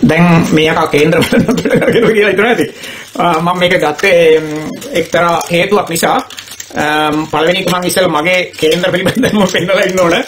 දැන් මේක කේන්ද්‍ර බලන කියලා හිතනවා ඇති. මම මේක ගත්තේ එක්තරා හේතුවක් නිසා. පළවෙනි එක මම ඉස්සෙල්ලා මගේ කේන්ද්‍ර පිළිබඳව පෙන්නලා ඉන්න ඕන.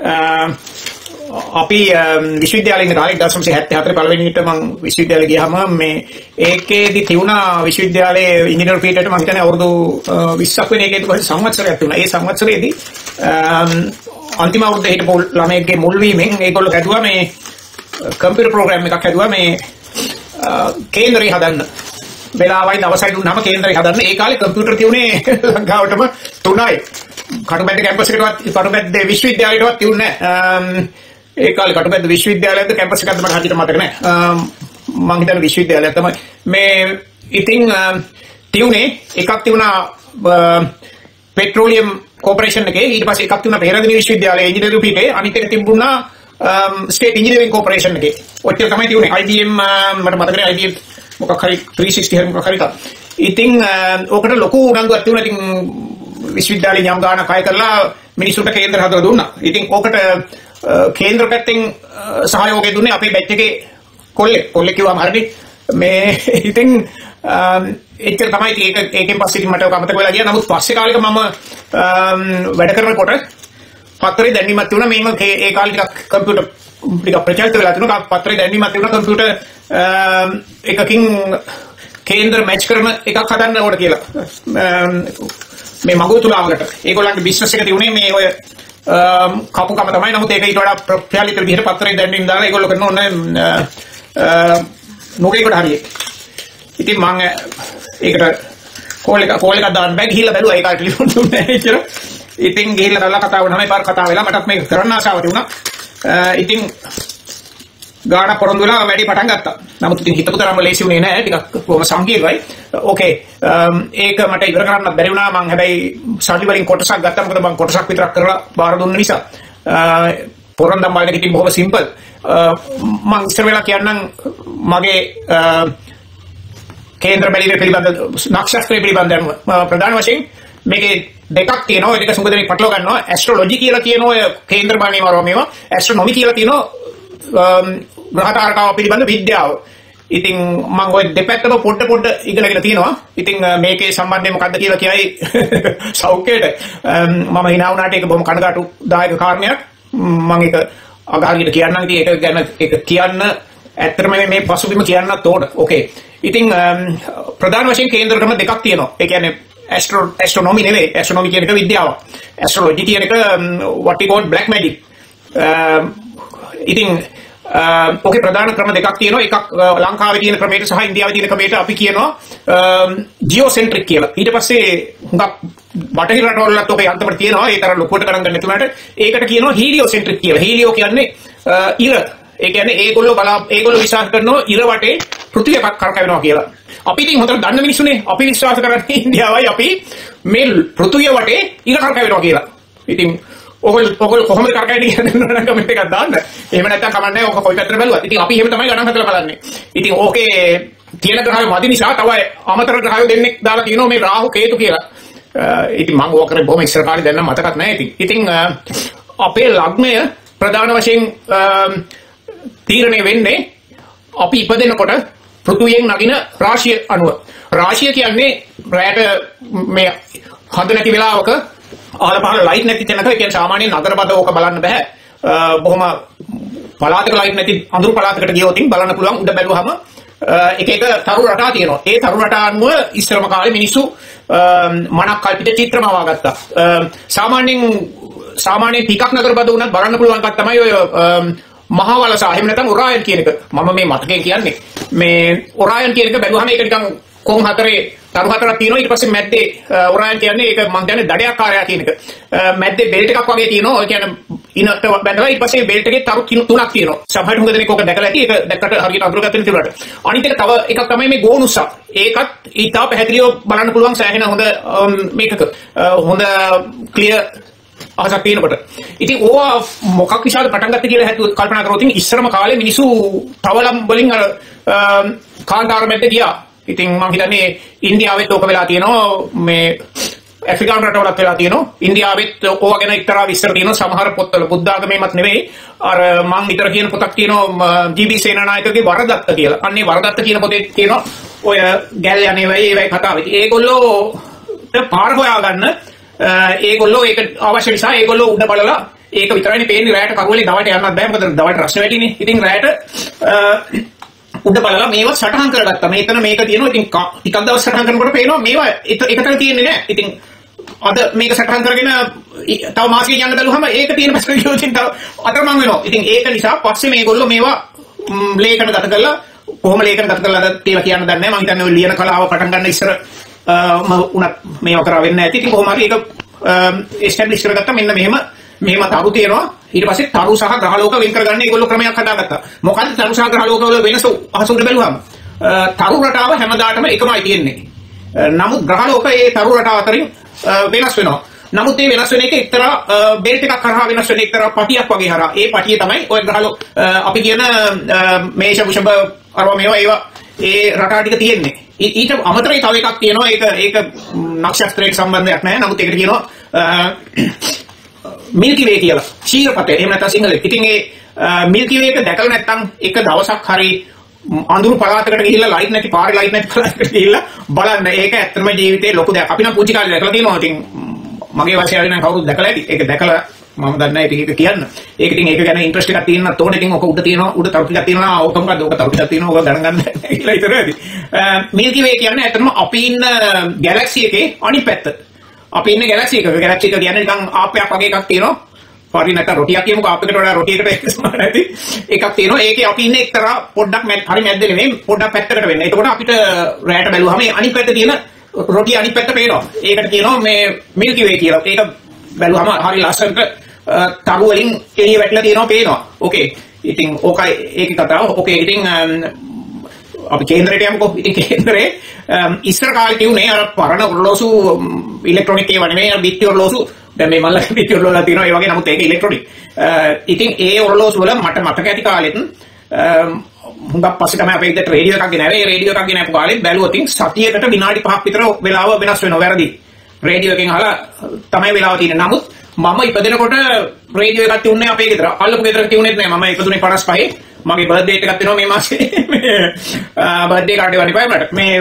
අපි විශ්වවිද්‍යාලේ ඉන්න කාලේ 1974 පළවෙනි විට මම විශ්වවිද්‍යාලේ ගියාම මේ ඒකේදී තියුණා විශ්වවිද්‍යාලයේ ඉංජිනේරු පීඨයට මම හිතන්නේ අවුරුදු 20ක් වෙන එකේදී කොහේ සංවත්සරයක් තිබුණා. ඒ සංවත්සරයේදී අන්තිම අවුරුද්දේ හිටපු ළමයෙක්ගේ මුල් වීමෙන් ඒගොල්ලෝ හැදුවා මේ කම්පියුටර් ප්‍රෝග්‍රෑම් එකක් හැදුවා මේ කේන්දරේ හදන්න. වෙලාවයි දවසයි දුන්නාම කේන්දරේ හදන්න. ඒ කාලේ කම්පියුටර් තියුනේ ලංකාවටම 3යි. කටුබැද්ද කැම්පස් එකටවත් කටුබැද්ද විශ්වවිද්‍යාලයටවත් තියුනේ නැහැ. ඒ කාලේ කටුබැද්ද විශ්වවිද්‍යාලයේද කැම්පස් එකක්ද මට හරියට මතක නැහැ. මම හිතන්නේ විශ්වවිද්‍යාලයක් තමයි. මේ ඉතින් තියුනේ එකක් තියුණා පෙට්‍රෝලියම් කෝපරේෂන් එකේ, ඊට පස්සේ එකක් තියුණා පෙරදින විශ්වවිද්‍යාලයේ ඉංජිනේරු පීඨේ, අනිත් එක තිබුණා ස්ටේට් ඉංජිනේරින් කෝපරේෂන් එකේ. ඔච්චර තමයි තියුනේ. IBM මට මතක නැහැ IBM මොකක් හරි 360 හරි මොකක් හරි තා. ඉතින් ඕකට ලොකු උනන්දුවක් තියුණා. ඉතින් විශ්වවිද්‍යාලේ යම් ගානක් අය කරලා මිනිස්සුන්ට කේන්දර හදලා දුන්නා. ඉතින් ඕකට කේන්ද්‍ර පැත්තෙන් සහයෝගය දුන්නේ අපේ බැච් එකේ කොල්ලෙක් කිව්වම හරිනේ. මේ ඉතින් එච්චර තමයි. ඒකෙන් පස්සේ ඉතින් මට අමතක වෙලා ගියා. නමුත් පස්සේ කාලෙක මම වැඩ කරනකොට පත්තරේ දැනීමක් තිබුණා. මේම ඒ කාලේ ටිකක් කම්පියුටර් ටිකක් ප්‍රචලිත වෙලා තිබුණා. පත්තරේ දැනීමක් තිබුණා කම්පියුටර් එකකින් කේන්ද්‍ර මැච් කරන එකක් හදන්න ඕන කියලා. මේ මගුතුලාවකට ඒගොල්ලන්ගේ බිස්නස් එක තියුනේ මේ ඔය කපුකම තමයි. නමුත් ඒක ඊට වඩා ප්‍රචලිත විදිහට පත්තරේ දැනීම් දාලා ඒගොල්ලෝ කරන ඕන නෝකේකට හරියට. ඉතින් මම ඒකට කෝල් එකක් දාන්න බෑ. ගිහිල්ලා බැලුවා ඒ කාලේ ටෙලිෆෝන් දුන්නේ නැහැ කියලා. ඉතින් ගිහිල්ලා බලලා කතා වුණාම ඒ පාර කතා වෙලා මටත් මේක කරන්න ආසාව තිබුණා. ඉතින් ගාන පොරොන්දු වෙලා වැඩි පටන් ගත්තා. නමුත් ඉතින් හිතපු තරම්ම ලේසි වුණේ නැහැ. ටිකක් කොහොම සංකීර්ණයි. ඕකේ. ඒක මට ඉවර කරන්නත් බැරි වුණා. මම හැබැයි සල්ලි වලින් කොටසක් ගත්තා. මොකද මම කොටසක් විතරක් කරලා බාර දුන්න නිසා. පොරොන්දම් බලන එක ඉතින් බොහොම සිම්පල්. මම ඉස්සර වෙලා කියන්නම් මගේ කේන්ද්‍ර බැලීමේ පිළිබඳ නක්ෂත්‍රය පිළිබඳව ප්‍රධාන වශයෙන් මේකේ දෙකක් තියෙනවා. ඒක සුඟ දෙනෙක් පටලවා ගන්නවා. ඇස්ට්‍රොලොජි කියලා කියන ඔය කේන්ද්‍ර බලන්නේ වරම මේවා. ඇස්ට්‍රොනොමි කියලා තියෙනවා ග්‍රහ තාරකාව පිළිබඳ විද්‍යාව. ඉතින් මම ඔය දෙපැත්තම පොඩ ඉගෙනගෙන තියෙනවා. ඉතින් මේකේ සම්බන්ධය මොකක්ද කියලා කියයි සෞඛ්‍යයට. මම hina වුණාට ඒක බොහොම කනගාටුදායක කාරණයක්. මම ඒක අගහරියට කියන්නම්. ඉතින් ඒක ගැන ඒක කියන්න ඇත්තටම මේ පසුබිම කියන්නත් ඕන. ඕකේ. ඉතින් ප්‍රධාන වශයෙන් කේන්ද්‍ර ක්‍රම දෙකක් තියෙනවා. ඒ කියන්නේ ඇස්ට්‍රොනොමි නෙවෙයි. ඇස්ට්‍රොනොමි කියන එක විද්‍යාවක්. ඇස්ට්‍රොලොජි කියන එක what we call black magic. ඉතින් ඔකේ ප්‍රධාන ක්‍රම දෙකක් තියෙනවා. එකක් ලංකාවේ තියෙන ක්‍රමයට සහ ඉන්දියාවේ තියෙන ක්‍රමයට අපි කියනවා ජියෝසෙන්ට්‍රික් කියලා. ඊට පස්සේ හුඟක් බටහිර රටවලත් ඔකේ අන්තමට තියෙනවා. ඒ තරම් ලොකුවට ගණන් ගන්න නැතුණාට ඒකට කියනවා හීලියෝසෙන්ට්‍රික් කියලා. හීලියෝ කියන්නේ ඉර. ඒ කියන්නේ ඒගොල්ලෝ විශ්වාස කරනවා ඉර වටේ පෘථිවිය කරකැවෙනවා කියලා. අපි ඉතින් හොඳට දන්න මිනිස්සුනේ. අපි විශ්වාස කරන්නේ ඉන්දියාවයි අපි මේ පෘථිවිය වටේ ඉර කරකැවෙනවා කියලා. ඉතින් ඔගොල්ලෝ කොහොමද කරකැවෙන්නේ කියලා නම් කමෙන්ට් එකක් දාන්න. එහෙම නැත්නම් කමක් නැහැ. ඔක කොයි පැත්තට බැලුවත්. ඉතින් අපි එහෙම තමයි ගණන් හදලා බලන්නේ. ඉතින් ඕකේ තියෙන ග්‍රහය මදි නිසා තව අමතර ග්‍රහය දෙන්නෙක් දාලා තියෙනවා මේ රාහු කේතු කියලා. ඉතින් මම ඕක කරේ බොහොම ඉස්සර කාලේ දැන් නම් මතකත් නැහැ. ඉතින් අපේ ලග්නය ප්‍රධාන වශයෙන් තීරණය වෙන්නේ අපි ඉපදෙනකොට පෘථුවියෙන් නගින රාශිය අනුව. රාශිය කියන්නේ රැයට මේ හද නැති වෙලාවක ආල පහල ලයිට් නැති තැනක. ඒ කියන්නේ සාමාන්‍ය නගර බඩ ඕක බලන්න බෑ. බොහොම පළාතක ලයිට් නැති අඳුරු පළාතකට ගියොත් බලන්න පුළුවන්. උඩ බැලුවහම එක තරු රටා තියෙනවා. ඒ තරු රටා අනුව ඉස්සරම කාලේ මිනිස්සු මනක් කල්පිත චිත්‍රම වගත්තා. සාමාන්‍යයෙන් ටිකක් නගර බඩ උනත් බලන්න පුළුවන් එකක් තමයි ඔය මහා වලස. එහෙම නැත්නම් ඔරායන් කියන එක. මම මේ මතකයෙන් කියන්නේ මේ ඔරායන් කියන එක බැලුවහම ඒක නිකන් කොන් හතරේ තරු හතරක් තියෙනවා. ඊට පස්සේ මැද්දේ ඔරායන් කියන්නේ ඒක මම කියන්නේ දඩයක්කාරයා කියන එක. මැද්දේ බෙල්ට් එකක් වගේ තියෙනවා. ඒ කියන්නේ ඉනට බැඳලා ඊට පස්සේ බෙල්ට් එකේ තරු තුනක් තියෙනවා. සමහර හුඟ දෙනෙක් ඕක දැකලා ඇති. ඒක දැක්කට හරියට අඳුරගත්තේ නැතිවට. අනිත් එක තව එකක් තමයි මේ ගෝනුසක්. ඒකත් ඊටා පැහැදිලිව බලන්න පුළුවන් සෑහෙන හොඳ මේකක හොඳ ක්ලියර් අහසක් තියෙනකොට. ඉතින් ඕවා මොකක් නිසාද පටන් ගත්තේ කියලා හිතුව කල්පනා කරොත් ඉස්සරම කාලේ මිනිස්සු තවලම් වලින් අර කාන්තාර මැද්ද ගියා. ඉතින් මම හිතන්නේ ඉන්දියාවෙත් ඕක වෙලා තියෙනවා. මේ ඇෆ්‍රිකානු රටවලත් වෙලා තියෙනවා. ඉන්දියාවෙත් ඕවා ගැන එක්තරා විස්තර තියෙනවා සමහර පොත්වල. බුද්ධ ආගමේමත් නෙවෙයි. අර මම විතර කියන පොතක් තියෙනවා ජී.බී. සේනානායකගේ වරදත්ත කියලා. අන්නේ වරදත්ත කියන පොතේ තියෙනවා ඔය ගැල් යන්නේ ඒ කතාව. ඉතින් ඒගොල්ලෝ පාර හොයාගන්න ඒගොල්ලෝ ඒක අවශ්‍ය නිසා ඒගොල්ලෝ උඩ බලලා ඒක විතරයිනේ පේන්නේ රැයට කරුවලේ දවල්ට යන්නත් බෑ මොකද දවල්ට රස්නේ වැටිනේ. ඉතින් රැයට උඩ බලලා මේවා සටහන් කරගත්තා. මෙතන මේක තියෙනවා. ඉතින් ටිකක් දවස් සටහන් කරනකොට පේනවා මේවා එකතන තියෙන්නේ නැහැ. ඉතින් අද මේක සටහන් කරගෙන තව මාසෙක යන්න බැලුවම ඒක තියෙන පැස්කලියෝකින් තව අතරමං වෙනවා. ඉතින් ඒක නිසා පස්සේ මේගොල්ලෝ මේවා ලේඛන ගත කරලා කොහොම ලේඛන ගත කරලාද කියලා කියන්න දන්නේ නැහැ. මම හිතන්නේ ඔය ලියන කලාව පටන් ගන්න ඉස්සර උනත් මේවා කරා වෙන්නේ නැති. ඉතින් කොහොම හරි ඒක එස්ටැබ්ලිෂ් කරගත්තා. මෙන්න මෙහෙම තරු තියෙනවා. ඊට පස්සේ තරු සහ ග්‍රහලෝක වෙන් කරගන්න ඒගොල්ලෝ ක්‍රමයක් හදාගත්තා. මොකද්ද තරු සහ ග්‍රහලෝක වල වෙනස අහසුට බැලුවම තරු රටාව හැමදාටම එකමයි තියෙන්නේ. නමුත් ග්‍රහලෝක ඒ තරු රටාව අතරින් වෙනස් වෙනවා. නමුත් මේ වෙනස් වෙන එක එක්තරා බෙල්ට් එකක් කරහා වෙනස් වෙන එක්තරා පටියක් වගේ හරහා. ඒ පටිය තමයි ඔය ග්‍රහලෝක අපි කියන මේෂ වෘෂභ අරව මේවා ඒවා ඒ රටා ටික තියෙන්නේ. ඊට අමතරව තව එකක් තියෙනවා. ඒක නක්ෂත්‍රයක සම්බන්ධයක් නැහැ. නමුත් ඒකට කියනවා මිල්කි වේ කියලා. ශීරපතේ. එහෙම නැත්නම් සිංහලෙන්. ඉතින් ඒ මිල්කි වේ එක දැකලා නැත්නම් එක දවසක් හරි අඳුරු පළාතකට ගිහිල්ලා ලයිට් නැති පාරේ ලයිට් නැති පළාතකට ගිහිල්ලා බලන්න. ඒක ඇත්තම ජීවිතේ ලොකු දෙයක්. අපි නම් පුංචි කාලේ දැකලා තියෙනවා. ඉතින් මගේ වයසේ නම් කවුරුත් දැකලා ඇති. ඒක දැකලා මම දන්නේ නැහැ ඒක කියන්න. ඒක ඉතින් ඒක ගැන ඉන්ට්‍රස්ට් එකක් තියෙනත් ඕනේ. ඉතින් ඔක උඩ තියෙනවා උඩ තරු ටිකක් තියෙනවා. ඕක මොකද්ද? ඕක තරු ටිකක් තියෙනවා. ඕක ගණන් ගන්න කියලා හිතනවා ඇති. මිල්කි වේ කියන්නේ ඇත්තටම අපි ඉන්න ගැලැක්සි එකේ අනිත් පැත්ත. අපි ඉන්නේ ගැලැක්සි එකක. ගැලැක්සි එක කියන්නේ නිකන් ආපයක් වගේ එකක් තියෙනවා. හරි නැත්නම් රොටියක් කියමුකෝ ආපයකට වඩා රොටියකට සමාන නැති එකක් තියෙනවා. ඒකේ අපි ඉන්නේ එක්තරා පොඩ්ඩක් හරි මැද්ද නෙමෙයි පොඩ්ඩක් පැත්තකට වෙන්න. එතකොට අපිට රැයට බැලුවම අනිත් පැත්තේ තියෙන රොටිය අනිත් පැත්ත පේනවා. ඒකට කියනවා මේ මිල්කි වේ කියලා. ඒක බැලුවම හරි ලස්සනට තරු වලින් එළිය වැටලා තියෙනවා පේනවා. ඕකේ. ඉතින් ඕකයි ඒකේ කතාව. ඕකේ. ඉතින් අපි කේන්දරයට යමුකෝ. ඉතින් කේන්දරේ ඉස්සර කාලේ තියුනේ අර පරණ ඔරලෝසු ඉලෙක්ට්‍රොනික ඒවා නෙමෙයි අර බිත්ති ඔරලෝසු. දැන් මේ මල්ලගේ බිත්ති ඔරලෝසු තියෙනවා ඒ වගේ. නමුත් ඒක ඉලෙක්ට්‍රොනික. ඉතින් ඒ ඔරලෝසු වල මට මතක ඇති කාලෙත් හුඟක් පස්සේ තමයි අපේ ඉදිරියට රේඩියෝ එකක් ගෙනාවේ. ඒ රේඩියෝ එකක් ගෙනාපු කාලෙත් බැලුවොත් සතියකට විනාඩි 5ක් විතර වෙලාව වෙනස් වෙනවා. වැරදි. රේඩියෝ එකෙන් අහලා තමයි වෙලාව තියෙන්නේ. නමුත් මම ඉපදෙනකොට රේඩියෝ එකක් තියුන්නේ අපේ ගෙදර. අල්ලපු ගෙදරක තියුනේත් නෑ. මම ඉපදුනේ 55. මගේ බර්ත්ඩේ එකක් තියෙනවා මේ මාසේ. බර්ත්ඩේ කාඩ් එක වනිපයි මට. මේ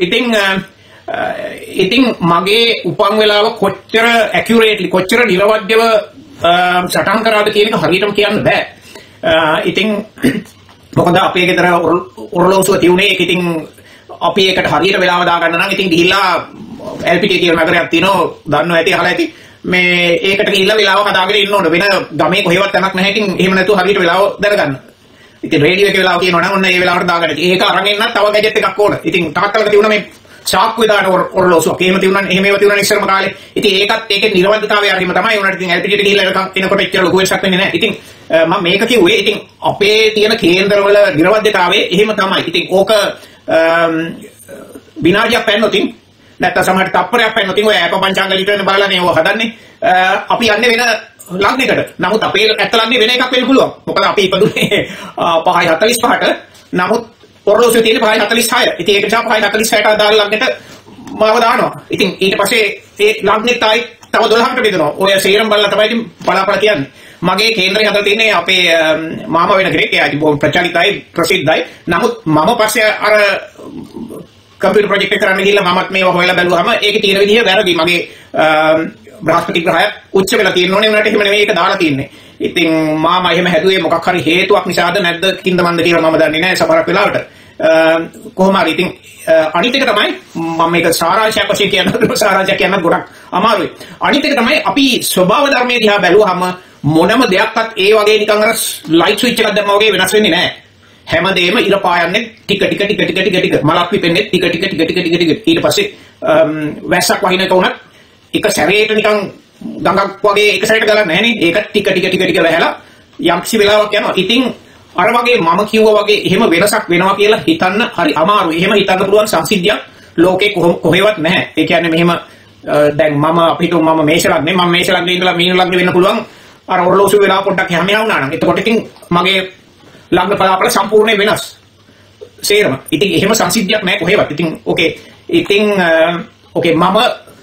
ඉතින් මගේ උපන් වෙලාව කොච්චර ඇකියුරේට්ලි කොච්චර නිර්වද්‍යව සටහන් කරාද කියන එක හරියටම කියන්න බෑ. ඉතින් මොකද අපේ ගෙදර ඔරලෝසුව තියුනේ. ඒක ඉතින් අපි ඒකට හරියට වෙලාව දාගන්න නම් ඉතින් ගිහිල්ලා LPT කියලා නගරයක් තියෙනවා. දන්නව ඇති අහලා ඇති. මේ ඒකට ගිහිල්ලා වෙලාව හදාගෙන ඉන්න ඕන. වෙන ගමේ කොහෙවත් තැනක් නැහැ. ඉතින් එහෙම නැතුව හරියට වෙලාව දැනගන්න. ඉතින් රේඩියෝ එකේ වෙලාව කියනවා නම් ඔන්න ඒ වෙලාවට දාගන්න. ඒක අරන් එන්නත් තව ගැජට් එකක් ඕන. ඉතින් තාත්තලක තියුණා මේ ෂාක් විදාට ඔරලෝසුවක්. එහෙම තියුණා එහෙම ඒවා තියුණා ඉස්සරම කාලේ. ඉතින් ඒකත් ඒකේ නිර්වද්‍යතාවය හරිම තමයි. උනාට ඉතින් LPT එකට ගිහිල්ලා එනකොට එච්චර ලොකු වෙනසක් වෙන්නේ නැහැ. ඉතින් මම මේක කිව්වේ ඉතින් අපේ තියෙන කේන්දරවල නිර්වද්‍යතාවය එහෙම තමයි. ඉතින් ඕක විනාඩියක් පැන්නොතින් නැත්නම් සමහර තප්පරයක් පැන්නොතින් ඔය අප පංචාංග ලිටරෙන් බලලානේ ඒව හදන්නේ. අපි යන්නේ වෙන ලග්නයකට. නමුත් අපේ ඇත්ත ලග්නේ වෙන එකක් වෙන්න පුළුවන්. මොකද අපි ඉපදුනේ 5:45ට. නමුත් ඔරලෝසුවේ තියෙන 5:46. ඉතින් ඒක නිසා 5:46ට අදාළ ලග්නෙට මාව දානවා. ඉතින් ඊට පස්සේ ඒ ලග්නෙත් ආයි තව 12කට බෙදනවා. ඔය සේරම බලලා තමයි ඉතින් බලාපොරොත්තු කියන්නේ. මගේ කේන්දරේ හදලා තියෙන්නේ අපේ මාමා වෙන කෙනෙක්. එයා බොහොම ප්‍රචලිතයි ප්‍රසිද්ධයි. නමුත් මම පස්සේ අර කම්පියුටර් ප්‍රොජෙක්ට් එක කරන්න ගිහිල්ලා මමත් මේවා හොයලා බැලුවාම ඒකේ තියෙන විදිහ වැරදි. මගේ බ්‍රහස්පති ග්‍රහය උච්ච වෙලා තියෙන්න ඕනේ. උනාට එහෙම නෙවෙයි ඒක දාලා තියෙන්නේ. ඉතින් මාමා එහෙම හැදුවේ මොකක් හරි හේතුවක් නිසාද නැද්ද කින්ද මන්ද කියලා මම දන්නේ නැහැ සමහරක් වෙලාවට. කොහොම හරි ඉතින් අනිත් එක තමයි මම මේක සාරාංශයක් වශයෙන් කියනවා. සාරාංශයක් කියන්න ගොඩක් අමාරුයි. අනිත් එක තමයි අපි ස්වභාව ධර්මයේ දිහා බැලුවාම මොනම දෙයක්වත් ඒ වගේ නිකන් අර ලයිට් ස්විච් එකක් දැම්මා වගේ වෙනස් වෙන්නේ නැහැ. හැමදේම ඉර පායන්නේ ටික ටික මලක් පිපෙන්නේ ටික ටික ඊට පස්සේ වැස්සක් වහිනක උනත් එක සැරේට නිකන් ගඟක් වගේ එක සැරේට ගලන්නේ නැහැ නේ. ඒක ටික ටික වැහැලා යම්කිසි වෙලාවක් යනවා. ඉතින් අර වගේ මම කිව්වා වගේ එහෙම වෙනසක් වෙනවා කියලා හිතන්න හරි අමාරුයි. එහෙම හිතන්න පුළුවන් සංසිද්ධියක් ලෝකේ කොහෙවත් නැහැ. ඒ කියන්නේ මෙහෙම දැන් මම අපිට මම මේෂ ලග්නේ මම මේෂ ලග්නේ ඉඳලා මීන ලග්නේ වෙන්න පුළුවන්. අර ඔරලෝසු වෙලාව පොඩ්ඩක් හැම වුණා නම් එතකොට ඉතින් මගේ ලග්න පලාපල සම්පූර්ණයෙන් වෙනස්. සේරම. ඉතින් එහෙම සංසිද්ධියක් නැහැ කොහෙවත්. ඉතින් ඕකේ. ඉතින් ඕකේ මම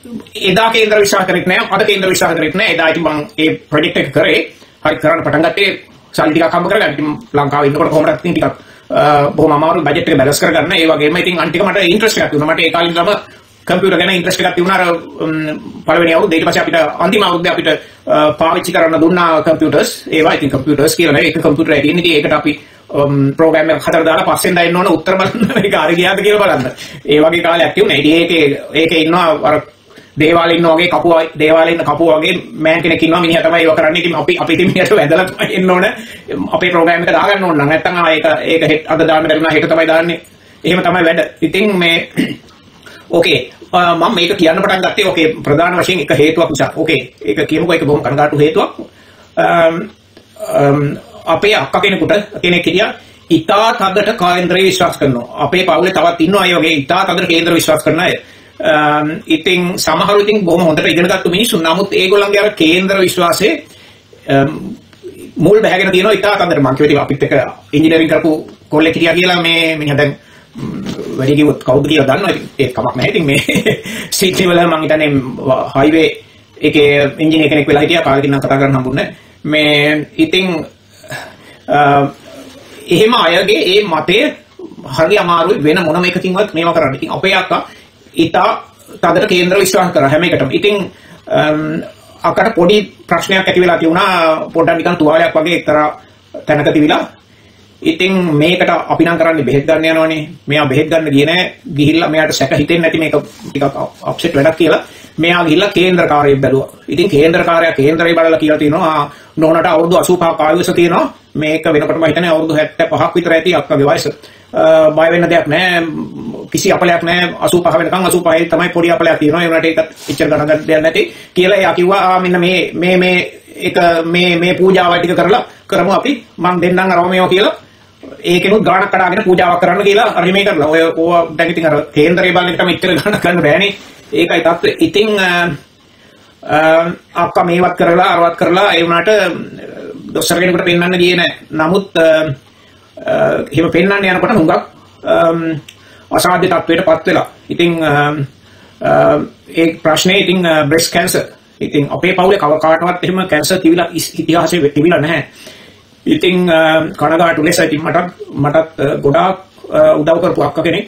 එදා කේන්දර විශ්වාස කරෙත් නෑ අද කේන්දර විශ්වාස කරෙත් නෑ එදා ඉතින් මම ඒ ප්‍රොජෙක්ට් එක කරේ හරි කරන්න පටන් ගත්තේ සල්ලි ටිකක් හම්බ කරගන්න ඉතින් ලංකාවේ ඉන්නකොට කොහොමද ඉතින් ටිකක් බොහොම අමාරු බජට් එක බැලන්ස් කරගන්න ඒ වගේම ඉතින් අන්තික මට ඉන්ට්‍රස්ට් එකක් තිබුණා මට ඒ කාලේ ඉඳලම කම්පියුටර් ගැන ඉන්ට්‍රස්ට් එකක් තිබුණා අර පළවෙනි අවුරුද්දේ ඊට පස්සේ අපිට අන්තිම අවුරුද්දේ අපිට පාවිච්චි කරන්න දුන්නා කම්පියුටර්ස් ඒවා ඉතින් කම්පියුටර්ස් කියලා නෙවෙයි ඒක කම්පියුටර් එකේ ඉන්නේ ඒකට අපි ප්‍රෝග්‍රෑම් එක හතර දාලා පස්සෙන් දාන්න ඕන උත්තර බලන්න මේක හරි ගියාද කියලා බලන්න ඒ වගේ කාලයක් තිබුණා ඉතින් ඒකේ ඉන්නවා අර දේවාලේ ඉන්න වගේ කපුව දේවාලේ ඉන්න කපුව වගේ මෑන් කෙනෙක් ඉන්නවා මිනිහා තමයි ඒක කරන්නේ ඉතින් අපි ඉතින් මිනිහට වැදලා තමයි එන්න ඕන අපේ ප්‍රෝග්‍රෑම් එක දාගන්න ඕන නම් නැත්තම් ඒක හෙට අද දාන්න බැරිුණා හෙට තමයි දාන්නේ එහෙම තමයි වැඩ ඉතින් මේ ඕකේ මම මේක කියන්න පටන් ගත්තේ ඕකේ ප්‍රධාන වශයෙන් එක හේතුවක් නිසා ඕකේ ඒක කියමුකෝ ඒක බොහොම කනගාටු හේතුවක් අපේ අක්කා කෙනෙක් හිටියා ඉතා තදට කේන්දරේ විශ්වාස කරනවා අපේ පවුලේ තවත් ඉන්නවා අය වගේ ඉතා තදට කේන්දර විශ්වාස කරන අය ඉතින් සමහරු ඉතින් බොහොම හොඳට ඉගෙනගත්තු මිනිස්සු නමුත් ඒගොල්ලන්ගේ අර කේන්දර විශ්වාසයේ මුල් බැහැගෙන තියෙනවා ඉතා තදට මම කිව්වා අපිත් එක ඉංජිනේරින් කරපු කොල්ලෙක් හිටියා කියලා මේ මිනිහා දැන් වැඩි කිව්වොත් කවුද කියලා දන්නවා ඉතින් ඒක කමක් නැහැ ඉතින් මේ සීට් වල මම හිතන්නේ හයිවේ එකේ ඉංජිනේර කෙනෙක් වෙලා හිටියා කාගෙන් නම් කතා කරන්න හම්බුනේ මේ ඉතින් එහෙම අයගේ ඒ මතය හරි අමාරුයි වෙන මොනම එකකින්වත් මේවා කරන්න. ඉතින් අපේ අක්කා ඉතා තදට කේන්දර විශ්වාස කරා හැම එකටම. ඉතින් අක්කට පොඩි ප්‍රශ්නයක් ඇති වෙලා තියුණා පොඩ්ඩක් නිකන් තුවාලයක් වගේ එක්තරා තැනක තිබිලා. ඉතින් මේකට අපි නම් කරන්නේ බෙහෙත් ගන්න යනවනේ. මෙයා බෙහෙත් ගන්න ගියේ නැහැ. ගිහිල්ලා මෙයාට සැක හිතෙන්නේ නැති මේක ටිකක් අප්සෙට් වැඩක් කියලා. මෙයා ගිහිල්ලා කේන්දරකාරයෙක් බැලුවා. ඉතින් කේන්දරකාරයා කේන්දරේ බලලා කියලා තිනවා නෝනට අවුරුදු 85ක ආයුෂ තියෙනවා. මේක වෙනකොට මම හිතන්නේ අවුරුදු 75ක් විතර ඇති අක්කගේ වයස. බය වෙන්න දෙයක් නැහැ. කිසි අපලයක් නැහැ. 85 වෙනකන් 85 තමයි පොඩි අපලයක් තියෙනවා. ඒ වුණාට ඒක එච්චර ගණන් ගන්න දෙයක් නැති කියලා එයා කිව්වා මෙන්න මේ පූජාවයි ටික කරලා කරමු අපි. මම දෙන්නම් අරව මේවා කියලා. ඒකෙනුත් ගාණක් කඩාගෙන පූජාවක් කරන්න කියලා අර මේ කරලා. ඔය ඕවා දැන් ඉතින් අර කේන්දරේ බලන එකට මෙච්චර ගණන් ගන්න බෑනේ. ඒකයි තත්ත්වය. ඉතින් අක්කා මේවත් කරලා අරවත් කරලා ඒ වුණාට දොස්තර කෙනෙකුට පෙන්වන්න ගියේ නැහැ. නමුත් එහෙම පෙන්වන්න යනකොට හුඟක් අසාධ්‍ය තත්වයකටපත් වෙලා. ඉතින් ඒ ප්‍රශ්නේ ඉතින් බ්‍රෙස්ට් කැන්සර්. ඉතින් අපේ පවුලේ කාටවත් එහෙම කැන්සර් තිබිලා ඉතිහාසයේ තිබිලා නැහැ. ඉතින් කනගාටු ලෙස ඉතින් මටත් ගොඩාක් උදව් කරපු අක්කා කෙනෙක්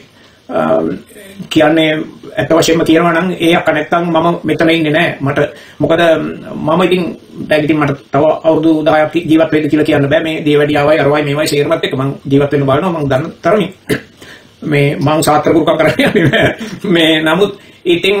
කියන්නේ ඇත්ත වශයෙන්ම කියනවා නම් ඒ අක්කා නැත්තම් මම මෙතන ඉන්නේ නැහැ. මට මොකද මම ඉතින් දැන් ඉතින් මට තව අවුරුදු 10ක් ජීවත් වෙන්න කියලා කියන්න බෑ. මේ දේවඩියාවයි අරවයි මේවයි සේරමත් එක්ක මම ජීවත් වෙන්න බලනවා. මම දන්න තරමින් මේ මං සාත්‍ර කුරුකම් කරන්නේ නැහැ. මේ නමුත් ඉතින්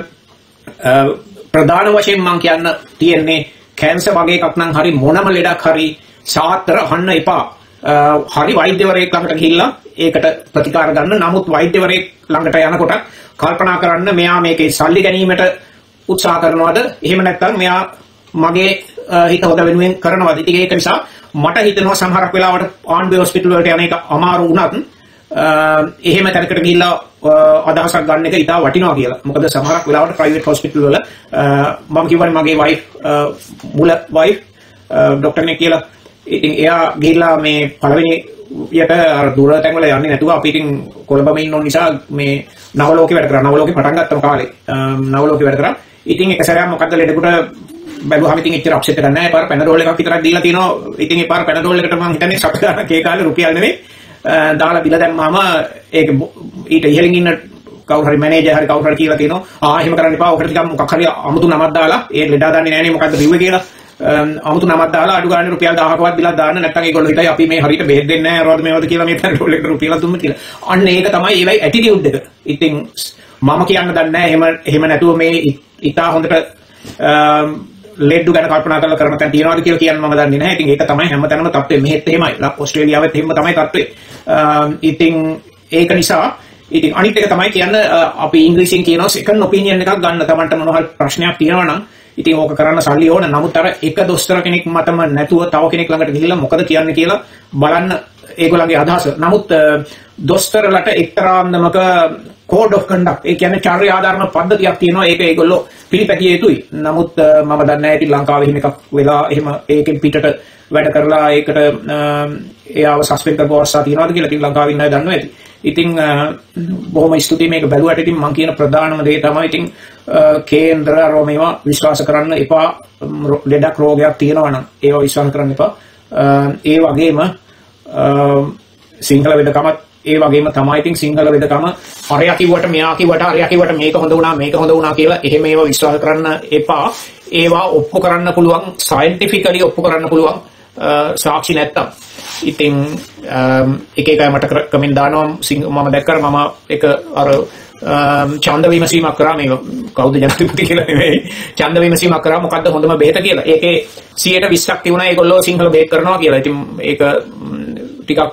ප්‍රධාන වශයෙන් මම කියන්න තියෙන්නේ කැන්සර් වගේ එකක් නම් හරි මොනම ලෙඩක් හරි සාත්‍ර අහන්න එපා. හරි වෛද්‍යවරයෙක් ළඟට ගිහිල්ලා ඒකට ප්‍රතිකාර ගන්න. නමුත් වෛද්‍යවරයෙක් ළඟට යනකොට කල්පනා කරන්න මෙයා මේකේ සල්ලි ගැනීමට උත්සාහ කරනවද? එහෙම නැත්නම් මෙයා මගේ හිත හොද වෙනුවෙන් කරනවද? ඉතින් ඒක නිසා මට හිතෙනවා සමහරක් වෙලාවට ආන්බේ හොස්පිටල් වලට යන එක අමාරු වුණත් එහෙම තැනකට ගිහිල්ලා අදහසක් ගන්න එක ඉතා වටිනවා කියලා. මොකද සමහරක් වෙලාවට ප්‍රයිවට් හොස්පිටල් වල මම කියවනේ මගේ මුල වයිෆ් ડોක්ටර් කෙනෙක් කියලා. ඉතින් එයා ගිහිල්ලා මේ පළවෙනි යට අර දුර තැන් වල යන්නේ නැතුව අපි ඉතින් කොළඹම ඉන්න නිසා මේ නවලෝකේ වැඩ කරා. නවලෝකේ පටන් ගත්තම කාලේ නවලෝකේ වැඩ කරා. ඉතින් එක සැරයක් මොකද්ද ලෙඩෙකුට බැලුවාම ඉතින් එච්චර අප්සෙට් එකක් නැහැ. පාර පැනඩෝල් එකක් විතරක් දීලා තිනවා. ඉතින් ඒ පාර පැනඩෝල් එකට මම හිතන්නේ සප්පාරක් ඒ කාලේ රුපියල් නෙවෙයි. දාලා බිල දැම්මාම ඒක ඊට ඉහළින් ඉන්න කවුරු හරි මැනේජර් හරි කවුරු හරි කියලා තියෙනවා එහෙම කරන්න එපා. ඔකට ටිකක් මොකක් හරි අමුතු නමක් දාලා ඒ ලෙඩා දන්නේ නැහැ නේ මොකද්ද බිව්වේ කියලා අමුතු නමක් දාලා අඩු ගානේ රුපියල් 1000කවත් බිලක් දාන්න. නැත්නම් ඒගොල්ලෝ හිතයි අපි මේ හරියට බෙහෙත් දෙන්නේ නැහැ රෝද මේවද කියලා මේ පැනඩෝල් එකට රුපියල් දුන්නු කියලා. අන්න ඒක තමයි ඒවයි ඇටිටියුඩ් එක. ඉතින් මම කියන්න දන්නේ නැහැ එහෙම නැතුව මේ ඉතා හොඳට ලෙඩ්ඩු ගැන කල්පනා කරලා කරන තැන තියනවාද කියලා කියන්න මම දන්නේ නැහැ. ඉතින් ඒක තමයි හැමතැනම තත්ත්වය. මෙහෙත් එහෙමයි. ඕස්ට්‍රේලියාවෙත් එහෙම තමයි තත්ත්වය. ඉතින් ඒක නිසා ඉතින් අනිත් එක තමයි කියන්නේ අපි ඉංග්‍රීසියෙන් කියනවා සෙකන්ඩ් ඔපිනියන් එකක් ගන්න. Tamanට මොනවා හරි ප්‍රශ්නයක් තියෙනවා නම් ඉතින් ඕක කරන්න සල්ලි ඕන. නමුත් අර එක දොස්තර කෙනෙක් මතම නැතුව තව කෙනෙක් ළඟට ගිහිල්ලා මොකද කියන්නේ කියලා බලන්න ඒගොල්ලන්ගේ අදහස. නමුත් දොස්තරලට එක්තරාන්දමක කෝඩ් ඔෆ් කන්ඩක්ට් ඒ කියන්නේ චාර්ය ආධාරණ පද්ධතියක් තියෙනවා. ඒක ඒගොල්ලෝ පිළිපැදිය යුතුයි. නමුත් මම දන්නේ නැහැ ඉතින් ලංකාවේ එහෙම එකක් වෙලා එහෙම ඒකෙන් පිටට වැඩ කරලා ඒකට එයාව සස්පෙන්ඩ් කරපු අවස්ථා තියෙනවද කියලා ඉතින් ලංකාවේ ඉන්න අය දන්නවා ඇති. ඉතින් බොහොම ස්තුතියි මේක බැලුවට. ඉතින් මම කියන ප්‍රධානම දේ තමයි ඉතින් කේන්ද්‍ර මේවා විශ්වාස කරන්න එපා. ලෙඩක් රෝගයක් තියෙනවා නම් ඒවා විශ්වාස කරන්න එපා. ඒ වගේම සිංහල වෙදකමත් ඒ වගේම තමයි. ඉතින් සිංහල වෙදකම අරයා කිව්වට මෙයා කිව්වට අරයා කිව්වට මේක හොඳ වුණා මේක හොඳ වුණා කියලා එහෙම ඒවා විශ්වාස කරන්න එපා. ඒවා ඔප්පු කරන්න පුළුවන් සයන්ටිෆිකලි ඔප්පු කරන්න පුළුවන් සාක්ෂි නැත්තම්. ඉතින් එක එක මට කමෙන්ට් දානවා මම දැක්කර මම එක අර ඡන්ද විමසීමක් කරා මේ කවුද ජනාධිපති කියලා නෙවෙයි ඡන්ද විමසීමක් කරා මොකද්ද හොඳම බෙහෙත කියලා. ඒකේ 120ක් තිබුණා ඒගොල්ලෝ සිංහල බෙහෙත් කරනවා කියලා. ඉතින් ඒක ටිකක්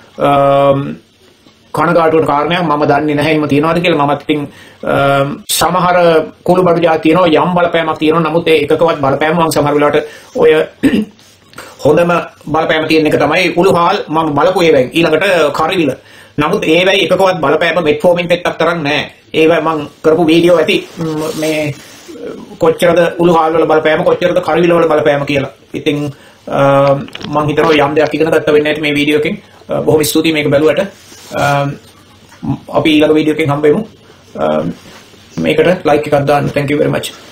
කනගාටුවට කාරණයක්. මම දන්නේ නැහැ එහෙම තියනවාද කියලා. මමත් ඉතින් සමහර කුළු බඩු ජාති තියෙනවා යම් බලපෑමක් තියෙනවා. නමුත් ඒ එකකවත් බලපෑම මම සමහර වෙලාවට ඔය හොඳම බලපෑම තියෙන එක තමයි උළුහාල් මම බලපු ඒවෙන් ඊළඟට කරිවිල. නමුත් ඒවයි එකකවත් බලපෑම මෙට්ෆෝමින් පෙත්තක් තරම් නැහැ. ඒවයි මම කරපු වීඩියෝ ඇති මේ කොච්චරද උළුහාල් වල බලපෑම කොච්චරද කරිවිල වල බලපෑම කියලා. ඉතින් මම හිතනවා යම් දෙයක් ඉගෙන ගත්ත වෙන්නේ නැති මේ වීඩියෝ එකෙන්. බොහොම ස්තුතියි මේක බැලුවට. අපි ඊළඟ වීඩියෝ එකෙන් හම්බ වෙමු. මේකට ලයික් එකක් දාන්න. thank you very much.